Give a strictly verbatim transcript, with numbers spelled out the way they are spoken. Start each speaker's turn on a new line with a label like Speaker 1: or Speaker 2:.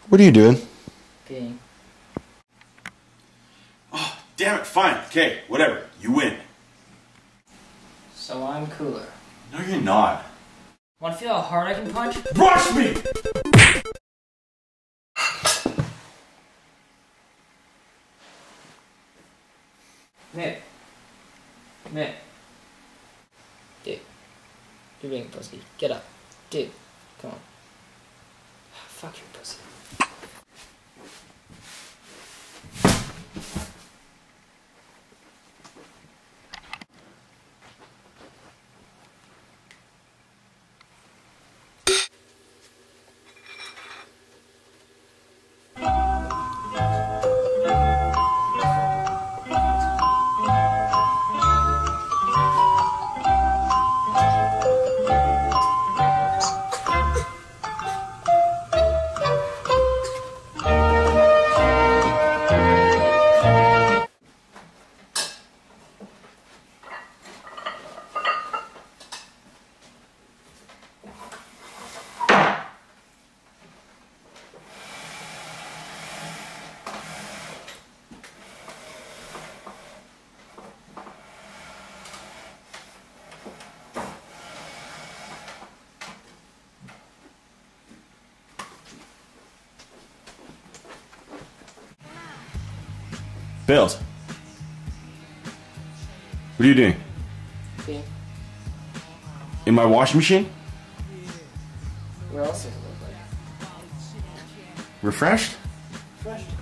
Speaker 1: What are you doing?
Speaker 2: Peeing.
Speaker 3: Oh, damn it, fine. Okay, whatever. You win.
Speaker 2: So I'm cooler.
Speaker 3: No, you're not.
Speaker 2: Want to feel how hard I can punch?
Speaker 3: Rush me!
Speaker 2: Nick. Nick. Dude. You're being a pussy. Get up. Dude. Come on. Fuck your pussy.
Speaker 3: Bales. What are you doing?
Speaker 2: Peeing.
Speaker 3: In my washing machine?
Speaker 2: Where else does it look like?
Speaker 3: Refreshed?
Speaker 2: Fresh.